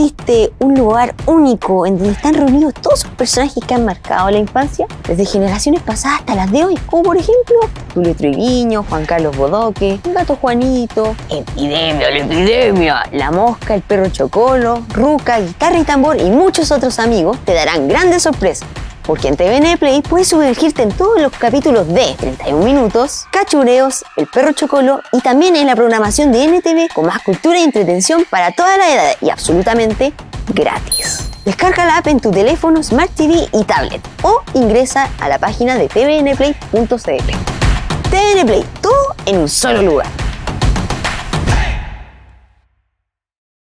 existe un lugar único en donde están reunidos todos esos personajes que han marcado la infancia, desde generaciones pasadas hasta las de hoy, como por ejemplo Tulio Triviño, Juan Carlos Bodoque, el Gato Juanito, Epidemia, La Mosca, el Perro Chocolo, Ruca, Guitarra y Tambor y muchos otros amigos te darán grandes sorpresas. Porque en TVN Play puedes sumergirte en todos los capítulos de 31 Minutos, Cachureos, El Perro Chocolo y también en la programación de NTV con más cultura y entretención para toda la edad y absolutamente gratis. Descarga la app en tu teléfono, Smart TV y tablet o ingresa a la página de tvnplay.cl. TVN Play, todo en un solo lugar.